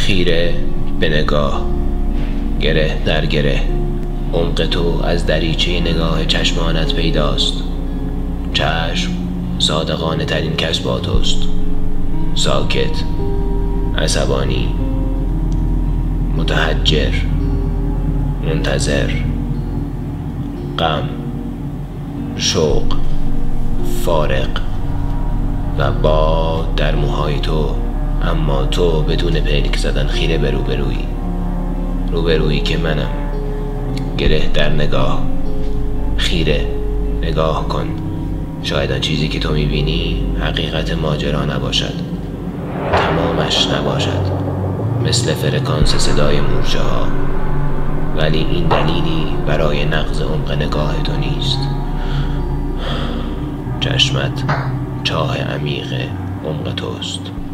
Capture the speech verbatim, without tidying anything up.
خیره به نگاه، گره در گره، عمق تو از دریچه نگاه چشمانت پیداست. چشم صادقانه ترین کس با توست. ساکت، عصبانی، متحجر، منتظر، غم، شوق، فارغ و باد در موهای تو، اما تو بدون پلک زدن خیره به روبرویی. روبرویی که منم. گره در نگاه. خیره نگاه کن. شاید آن چیزی که تو میبینی حقیقت ماجرا نباشد، تمامش نباشد، مثل فرکانس صدای مورچه ها، ولی این دلیلی برای نقض عمق نگاه تو نیست. چشمت چاه عمیق عمق توست.